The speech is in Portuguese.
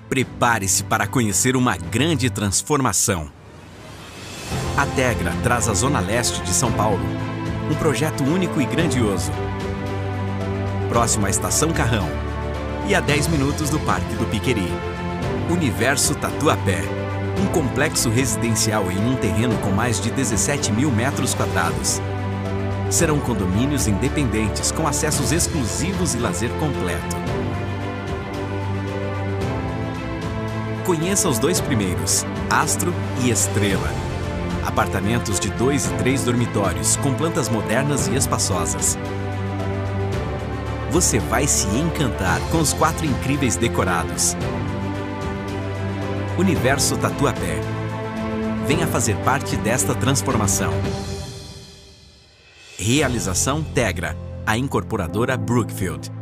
Prepare-se para conhecer uma grande transformação. A Tegra traz à Zona Leste de São Paulo um projeto único e grandioso. Próximo à Estação Carrão e a 10 minutos do Parque do Piqueri. Universo Tatuapé, um complexo residencial em um terreno com mais de 17 mil metros quadrados. Serão condomínios independentes com acessos exclusivos e lazer completo. Conheça os dois primeiros, Astro e Estrela. Apartamentos de 2 e 3 dormitórios, com plantas modernas e espaçosas. Você vai se encantar com os 4 incríveis decorados. Universo Tatuapé. Venha fazer parte desta transformação. Realização Tegra, a incorporadora Brookfield.